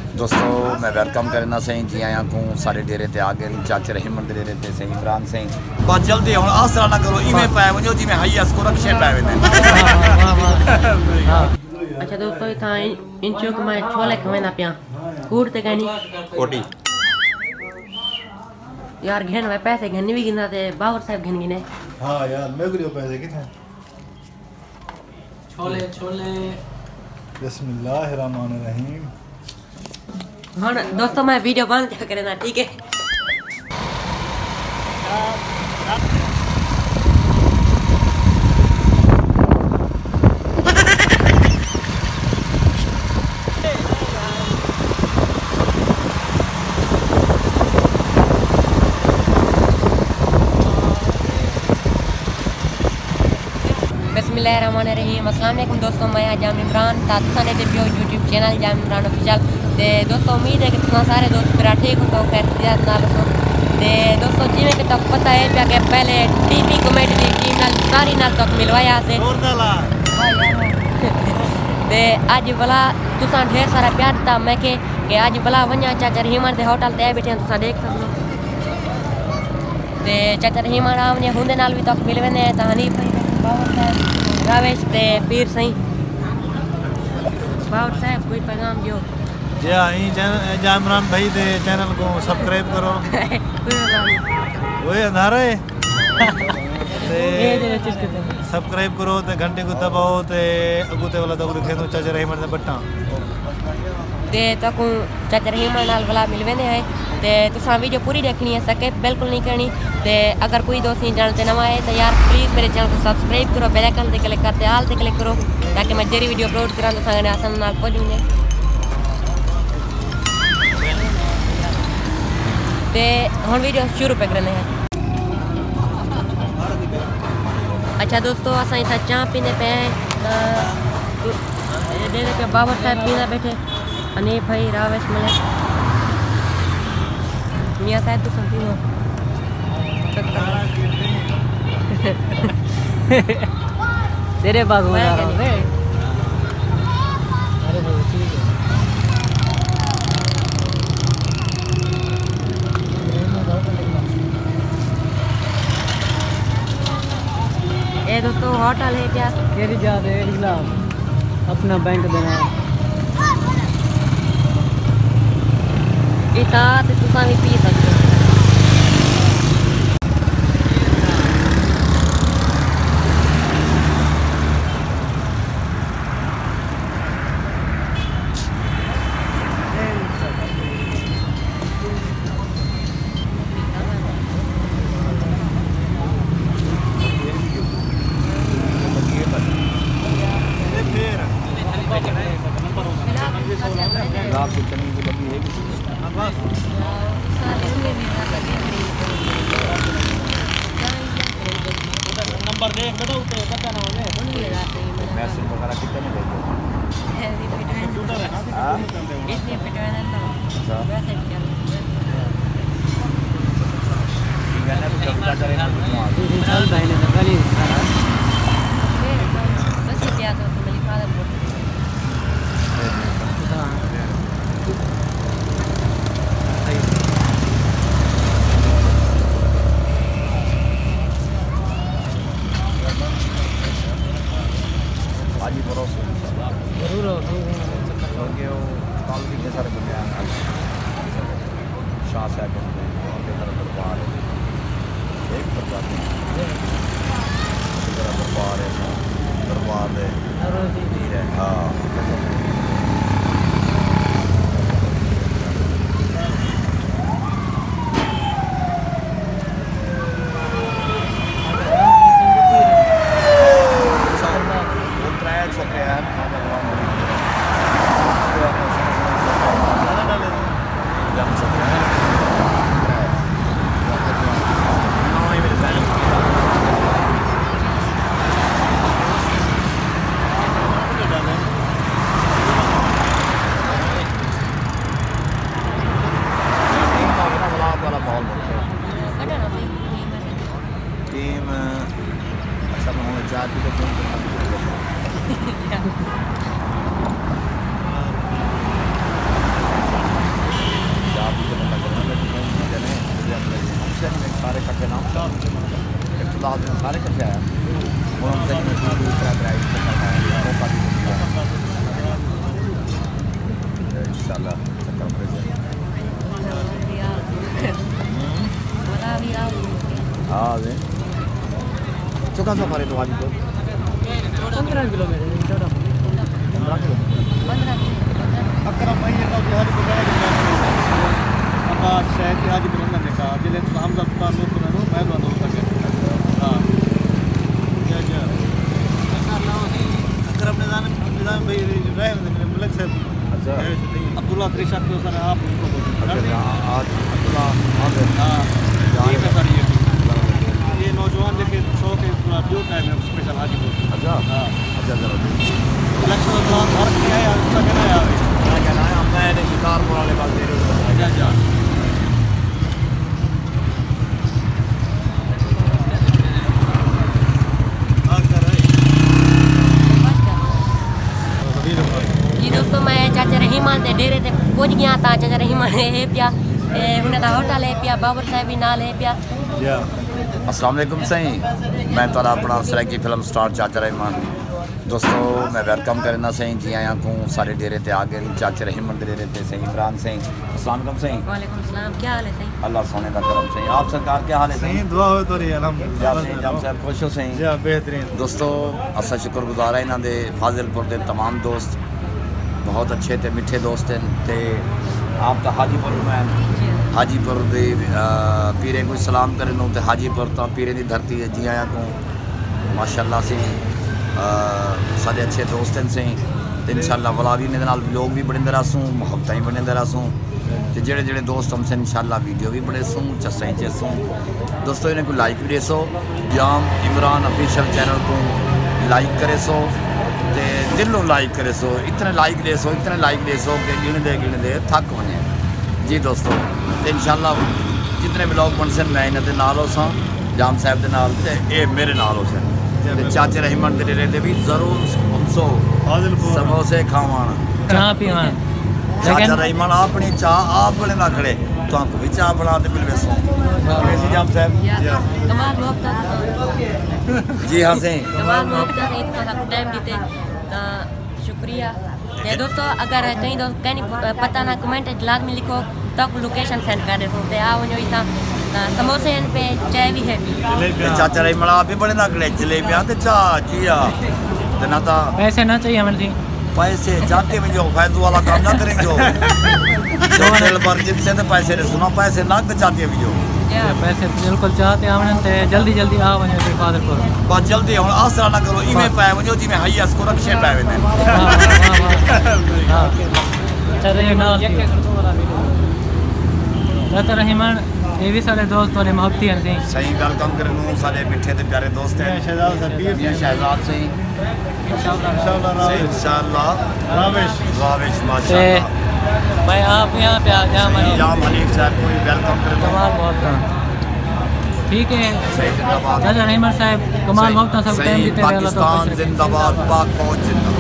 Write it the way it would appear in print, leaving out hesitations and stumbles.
दोस्तों मैं वेलकम करना सही जी आया को सारे डेरे ते आ गए चाचे रहीम दे डेरे ते सही इमरान सही बस जल्दी हुन आसरा ना करो इमे पाए वजो जी में हाईएस्ट को रखे पाए वेने अच्छा दोस्तों था इंचो के मैं छोले खवेना पिया कूड़ ते गनी कोटी यार घेन में पैसे घनी भी गिना ते बाबर साहब घन गिने हां यार मैं गुरियो पैसे किथे छोले छोले बिस्मिल्लाहिर्रहमानिर्रहीम। हाँ दोस्तों मैं वीडियो बंद क्या करें ना ठीक है। बिस्मिल्लाहिर्रहमानिर्रहीम। अस्सलाम वालेकुम दोस्तों, मैं जाम इमरान ताने ते पियो YouTube channel Jam Imran official ते दोस्तों उम्मीद है कि तुम सारे दोस्त मेरा ठीक हो खैरियत नाल हो ते दोस्तों जिवें कि तक पता है पिया कि पहले टीवी कमेटी दी टीम नाल सारी नाल तक मिलवाया से ते आज भला तुसा ढेर सारा प्यार दिता मैं कि आज भला वन्या चाचा रहीमान दे होटल ते बैठे तुसा देख सकदो ते चाचा रहीमान आवने हुंदे नाल भी तक मिलवेने तानी बाबर साहब रावेश ते पीर सही बाबर साहब कोई पैगाम जो जी आई जाम इमरान भाई दे चैनल को सब्सक्राइब करो ओए अंधारा है ते सब्सक्राइब करो ते घंटे को दबाओ ते अगुते वाला दगुर खेनो चाचा रहीमान दे बट्टा ते तकू चाचा रहीमान नाल वाला मिलवेने है ते तुसा वीडियो पूरी देखनी है स्किप बिल्कुल नहीं करनी ते अगर कोई दोस्त नहीं चैनल ते नवा है तो यार प्लीज मेरे चैनल को सब्सक्राइब करो बेल आइकन ते क्लिक करते हाल ते क्लिक करो ताकि मैं जेरी वीडियो अपलोड करा तो सारे आसान नाल पहुंचूंगे ते हुन वीडियो शुरू पे करने हैं। अच्छा दोस्तों असां इथा चाय पीने पे डेरे पे बाबर साहब पीना बैठे अनीफ भाई रावेश मलिक मियां साहब तो सुनती हो तेरे बाग में आ रहा हूं अरे भाई ठीक है ये दोस्तों होटल है क्या केरी जा रहे इस्लाम अपना बैंक देना इता ते तुसा भी पी सकते हो रात को चने की लगी है नंबर देख बेटा उठे पता ना होने मैसेज वगैरह कितने भेजो हां इतने पिटवाना ना वैसे क्या गाना तो चलता करेगा चल भाई ने गली बस क्या तो मेरी फादर बोल Haji Borosu क्योंकि वो काल के सारे बुनियाद शाह साहब के दरबार एक प्रजाति दरबार है हाँ माशाल्लाह हाँ जी चुका सफर है तो आज तो 15 किलोमीटर अकरम भाई ये तो हाजी को आकाश शहर की हाजी को ना देखा जिले तो हमजा सुल्तान लोग को ना मैं तो तक हां या अकरम निजाम भाई रहे मेरे मलिक साहब अच्छा अब्दुल्ला त्रिशात को सर आप उनको अच्छा आज अब्दुल्ला हां ठीक है सर ये नौजवान लेकिन शौक है पूरा ड्यू टाइम है स्पेशल हाजी को अच्छा हां अच्छा चलो इलेक्शन के दौरान भारत में आया उसका कहना है क्या कहना है हमने शिकार वाले बात दे रहे हो अच्छा जी दोस्तों मैं चाचा रहीमान के डेरे ते पहुंच गया था। चाचा रहीमान है पिया उन्हें होटल है पिया बाबर साहब भी नाल है पिया। अस्सलाम वालेकुम सही मैं तारा अपना सराकी फिल्म स्टार चाचा रहीमान दोस्तों मैं वेलकम करना सही जी आया को सारे डेरे ते आ गए चाचा रहीमान के डेरे ते सही इमरान सही अस्सलाम वालेकुम सही वालेकुम सलाम क्या हाल है सही अल्लाह सोने का करम सही आप सरकार क्या हाल है सही दुआ हो तो रही अल्हम्दुलिल्लाह जाम साहब खुश हो सही जी बेहतरीन दोस्तों असा शुक्रगुजार है इन्हों के फाजिलपुर के तमाम दोस्त बहुत अच्छे ते मिठे दोस्त हैं ते आपका हाजीपुर में हाजीपुर दे पीरे को सलाम करनो ते हाजीपुर तो पीरे की धरती है जी आया को माशाल्लाह से सारे अच्छे दोस्त हैं से इंशाल्लाह वाला भी मेरे नाल लोग भी बने रसूँ मुहब्बत ही बने रसूँ तो जेड़े जेड़े दोस्त हमसे इंशाल्लाह वीडियो भी बने सूँ चस्सें चेसूँ दोस्तों इन्हें को लाइक भी दे so Jam Imran official channel को लाइक करे सो ते दिलों लाइक करे सो इतने लाइक दे सो कि गिनते थक वने जी दोस्तों तो इंशाल्लाह जितने ब्लॉग बन सन मैं इन्हें नाल हो सा जाम साहब के नाल ते ये मेरे नाल हो सन चाचे रहीमान के डेरे ते भी जरूर हमसो समोसे खावन चाह पीवन चाचा रहीमान अपनी चाह आप बने ना खड़े तो आपको भी चाह बना दे मिलवे सो जाम साहब कमाल मोहब्बत जी हाँ सही कमाल मोहब्बत इतना टाइम दीते शुक्रिया ते दोस्तों अगर कहीं दोस्त कहीं पता ना कमेंट लाजमी लिखो तो लोकेशन सेंड कर देते ते आओ जो इतना समोसे पे चाय भी है चाचा रहीमान आप भी बड़े ना खड़े जलेबियां ते चाह जिया ते ना ता पैसे ना चाहिए हमें जी पैसे जाते में जो फैजू वाला काम ना करें जो दिल भर जिनसे तो पैसे ने सुना पैसे ना तो चाहते भी जो पैसे बिल्कुल चाहते हमने ते जल्दी जल्दी आ वने ते फादरपुर बस जल्दी हुन आसरा ना करो इमे पाए वजो जी में हाईएस को रखे पाए वेने चले ना चाचा रहीमान ये भी सारे दोस्त वाले मोहब्बती हैं सही सही वेलकम करनु सारे मिठे ते प्यारे दोस्त हैं शहजाद सफीर ये शहजाद सही इंशाल्लाह रावेश माशाल्लाह मैं आप यहाँ पे आ जाम जाम हनीफ साहब को वेलकम करनु कमाल मोहब्बत ठीक है सही जिंदाबाद चाचा रहीमान साहब कमाल मोहब्बत सब टाइम जीते पाकिस्तान जिंदाबाद पाक फौज जिंदाबाद